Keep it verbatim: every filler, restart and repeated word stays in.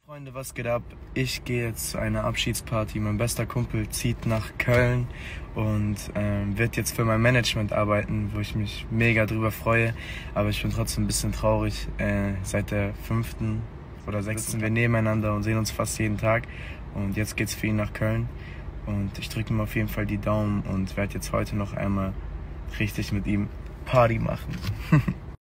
Freunde, was geht ab? Ich gehe jetzt zu einer Abschiedsparty. Mein bester Kumpel zieht nach Köln und ähm, wird jetzt für mein Management arbeiten, wo ich mich mega drüber freue. Aber ich bin trotzdem ein bisschen traurig. Äh, seit der fünften oder sechsten sind wir nebeneinander und sehen uns fast jeden Tag. Und jetzt geht's für ihn nach Köln. Und ich drücke ihm auf jeden Fall die Daumen und werde jetzt heute noch einmal richtig mit ihm Party machen.